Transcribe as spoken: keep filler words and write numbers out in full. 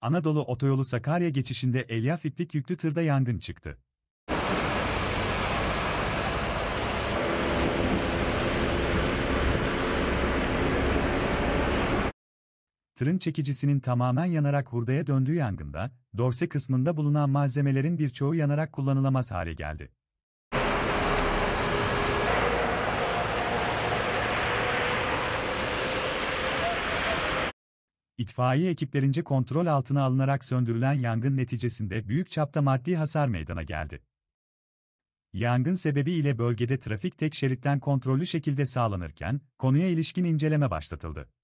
Anadolu Otoyolu Sakarya geçişinde elyaf iplik yüklü tırda yangın çıktı. Tırın çekicisinin tamamen yanarak hurdaya döndüğü yangında, dorse kısmında bulunan malzemelerin birçoğu yanarak kullanılamaz hale geldi. İtfaiye ekiplerince kontrol altına alınarak söndürülen yangın neticesinde büyük çapta maddi hasar meydana geldi. Yangın sebebiyle bölgede trafik tek şeritten kontrollü şekilde sağlanırken, konuya ilişkin inceleme başlatıldı.